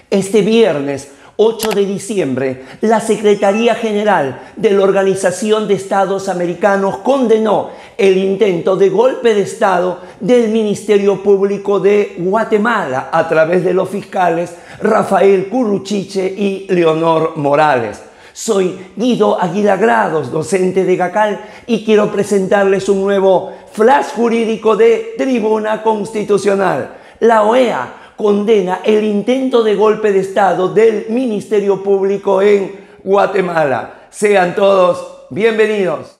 Este viernes 8 de diciembre, la Secretaría General de la Organización de Estados Americanos condenó el intento de golpe de Estado del Ministerio Público de Guatemala a través de los fiscales Rafael Curruchiche y Leonor Morales. Soy Guido Aguilar Grados, docente de GACAL, y quiero presentarles un nuevo flash jurídico de Tribuna Constitucional. La OEA condena el intento de golpe de Estado del Ministerio Público en Guatemala. Sean todos bienvenidos.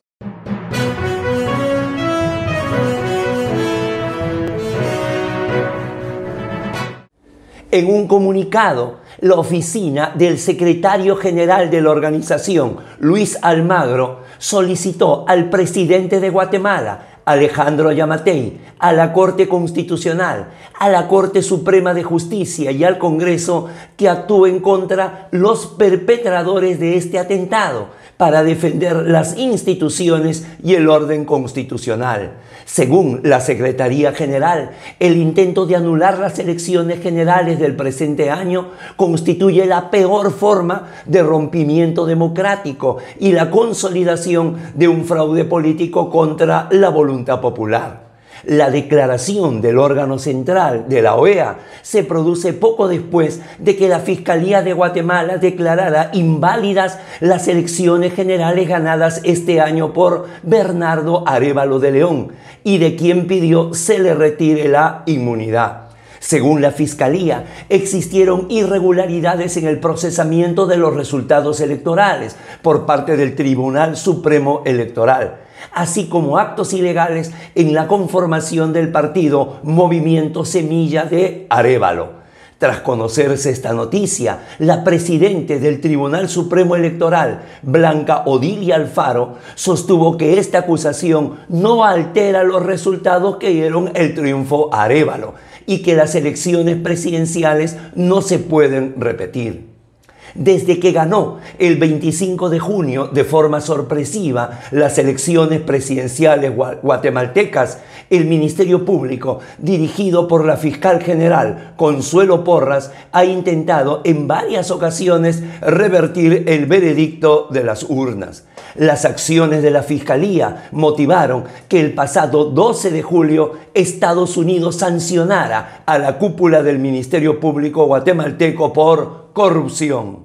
En un comunicado, la oficina del secretario general de la organización, Luis Almagro, solicitó al presidente de Guatemala, Alejandro Yamatei, a la Corte Constitucional, a la Corte Suprema de Justicia y al Congreso que actúen contra los perpetradores de este atentado para defender las instituciones y el orden constitucional. Según la Secretaría General, el intento de anular las elecciones generales del presente año constituye la peor forma de rompimiento democrático y la consolidación de un fraude político contra la voluntad popular. La declaración del órgano central de la OEA se produce poco después de que la Fiscalía de Guatemala declarara inválidas las elecciones generales ganadas este año por Bernardo Arévalo de León y de quien pidió se le retire la inmunidad. Según la Fiscalía, existieron irregularidades en el procesamiento de los resultados electorales por parte del Tribunal Supremo Electoral, así como actos ilegales en la conformación del partido Movimiento Semilla de Arévalo. Tras conocerse esta noticia, la presidenta del Tribunal Supremo Electoral, Blanca Odilia Alfaro, sostuvo que esta acusación no altera los resultados que dieron el triunfo a Arévalo y que las elecciones presidenciales no se pueden repetir. Desde que ganó el 25 de junio de forma sorpresiva las elecciones presidenciales guatemaltecas, el Ministerio Público, dirigido por la fiscal general Consuelo Porras, ha intentado en varias ocasiones revertir el veredicto de las urnas. Las acciones de la Fiscalía motivaron que el pasado 12 de julio Estados Unidos sancionara a la cúpula del Ministerio Público guatemalteco por corrupción.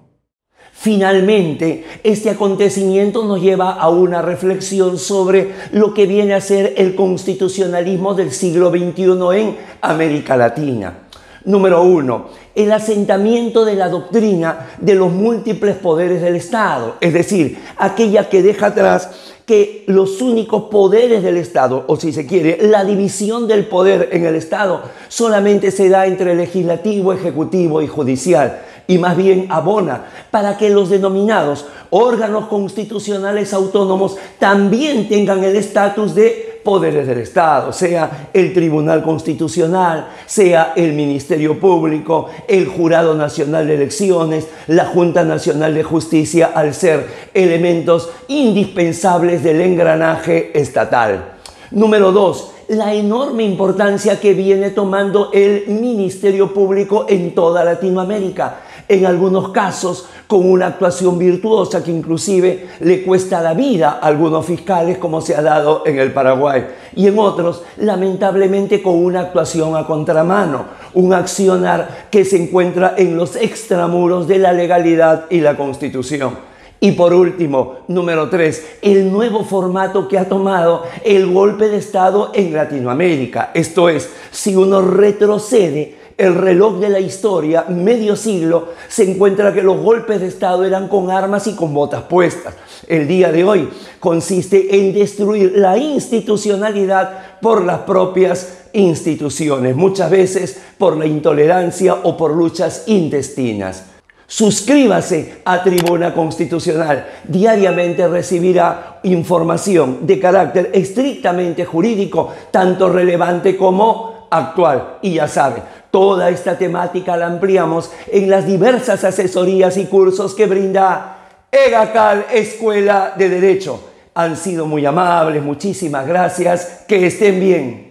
Finalmente, este acontecimiento nos lleva a una reflexión sobre lo que viene a ser el constitucionalismo del siglo XXI en América Latina. Número 1. El asentamiento de la doctrina de los múltiples poderes del Estado, es decir, aquella que deja atrás que los únicos poderes del Estado, o si se quiere, la división del poder en el Estado, solamente se da entre legislativo, ejecutivo y judicial, y más bien abona para que los denominados órganos constitucionales autónomos también tengan el estatus de poderes del Estado, sea el Tribunal Constitucional, sea el Ministerio Público, el Jurado Nacional de Elecciones, la Junta Nacional de Justicia, al ser elementos indispensables del engranaje estatal. Número 2. La enorme importancia que viene tomando el Ministerio Público en toda Latinoamérica. En algunos casos con una actuación virtuosa que inclusive le cuesta la vida a algunos fiscales, como se ha dado en el Paraguay, y en otros lamentablemente con una actuación a contramano, un accionar que se encuentra en los extramuros de la legalidad y la Constitución. Y por último, número 3, el nuevo formato que ha tomado el golpe de Estado en Latinoamérica. Esto es, si uno retrocede el reloj de la historia, medio siglo, se encuentra que los golpes de Estado eran con armas y con botas puestas. El día de hoy consiste en destruir la institucionalidad por las propias instituciones, muchas veces por la intolerancia o por luchas intestinas. Suscríbase a Tribuna Constitucional. Diariamente recibirá información de carácter estrictamente jurídico, tanto relevante como actual. Y ya sabe, toda esta temática la ampliamos en las diversas asesorías y cursos que brinda GACAL Escuela de Derecho. Han sido muy amables, muchísimas gracias, que estén bien.